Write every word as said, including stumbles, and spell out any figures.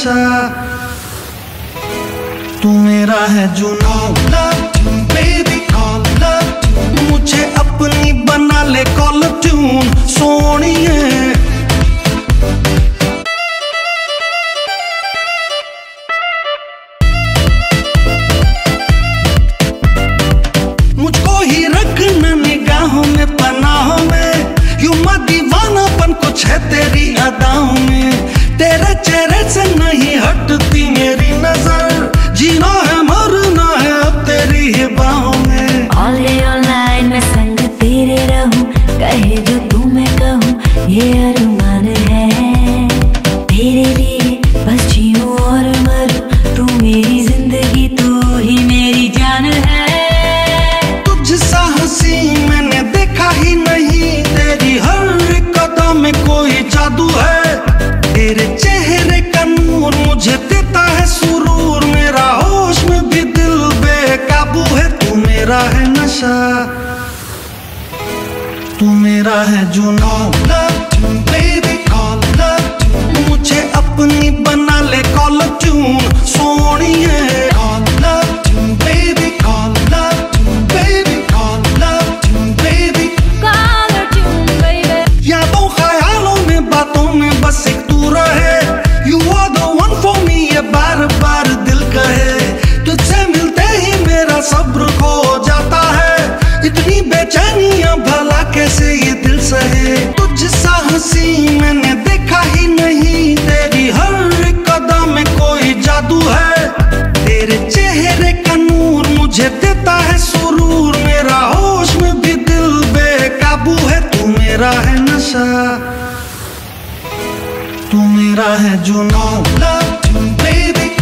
नशा। तू मेरा है जुनून, बेबी कॉल लव, मुझे अपनी बना ले कॉल ट्यून सोनिए। मुझको ही रखना निगाहों में पनाहों में, यूं मत दीवानापन कुछ है तेरी अदाओं में। तेरे चेहरे से नहीं हटती मेरी नजर, जीना है मरना है अब तेरी ही बाहों में। ऑल डे ऑल नाइट मैं संग तेरे रहूं, कहे जो तू मैं कहूं ये अरमान है। तेरे लिए बस जीऊं और मरूं, तू मेरी जिंदगी तू ही मेरी जान है। तुझसा हंसी मैंने देखा ही नहीं, तेरी हर एक कदम में कोई जादू है। तेरे चेहरे का नूर मुझे देता है सुरूर, मेरा होश में भी दिल बेकाबू है। तू मेरा है नशा, तू मेरा है जुनून, बेबी कॉल लव, मुझे अपनी बना ले कॉल ट्यून सोनिए। Call love baby call love, baby call love, baby call tune baby. यादों ख्यालों में बातों में बस एक तू रहे, You are the one for me ये बार बार दिल कहे। तुझसे मिलते ही मेरा सब्र खो जाता है, इतनी बेचैनियां भला कैसे ये दिल सहे। तुझसा हंसी मैंने देखा ही नहीं, तेरी हर एक कदम में कोई जादू है। तेरे चेहरे का नूर मुझे देता है सुरूर, मेरा होश में भी दिल बेकाबू है। तू मेरा है नशा, तू मेरा है जुनून, बेबी